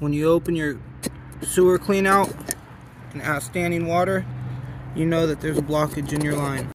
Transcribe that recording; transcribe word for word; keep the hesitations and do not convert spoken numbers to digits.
When you open your sewer clean out and have standing water, you know that there's a blockage in your line.